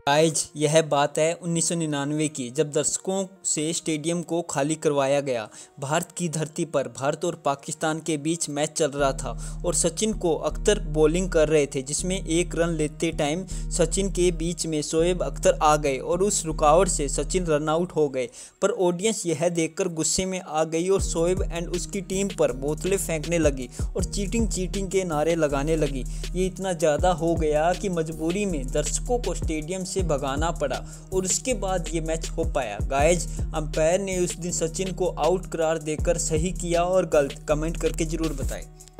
Guys यह बात है 1999 की, जब दर्शकों से स्टेडियम को खाली करवाया गया। भारत की धरती पर भारत और पाकिस्तान के बीच मैच चल रहा था और सचिन को अख्तर बॉलिंग कर रहे थे, जिसमें एक रन लेते टाइम सचिन के बीच में शोएब अख्तर आ गए और उस रुकावट से सचिन रन आउट हो गए। पर ऑडियंस यह देखकर गुस्से में आ गई और शोएब एंड उसकी टीम पर बोतलें फेंकने लगी और चीटिंग चीटिंग के नारे लगाने लगी। ये इतना ज़्यादा हो गया कि मजबूरी में दर्शकों को स्टेडियम से भगाना पड़ा और उसके बाद ये मैच हो पाया। गाइज अंपायर ने उस दिन सचिन को आउट करार देकर सही किया और गलत, कमेंट करके जरूर बताएं।